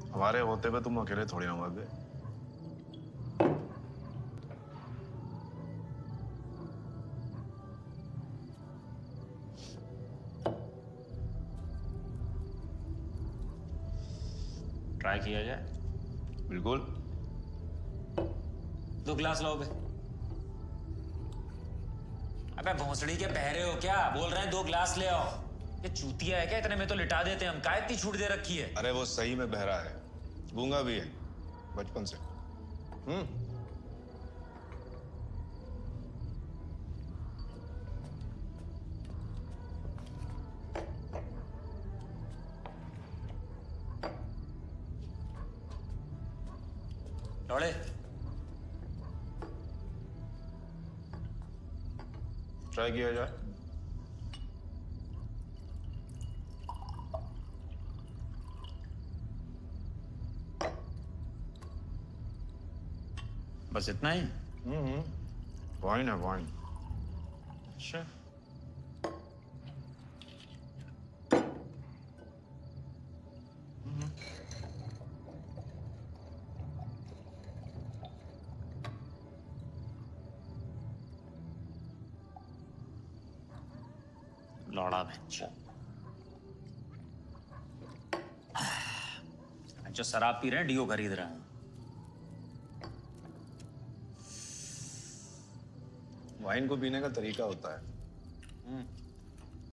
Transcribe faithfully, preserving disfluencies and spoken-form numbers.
हमारे होते हुए तुम अकेले थोड़ी ना मर गए। ट्राई किया जाए? बिल्कुल। दो गिलास लाओ बे। अबे भोंसड़ी के बहरे हो क्या? बोल रहे हैं दो गिलास ले आओ। ये चूतिया है क्या? इतने में तो लिटा देते हैं हम। काय इतनी छूट दे रखी है? अरे वो सही में बहरा है, गूंगा भी है बचपन से। हम्म। लौड़े ट्राई किया जाए? बस इतना ही? हम्म। वाइन है वाइन। अच्छा। लौड़ा बच्चा जो शराब पी रहे हैं डीओ खरीद रहे हैं। वाइन को पीने का तरीका होता है।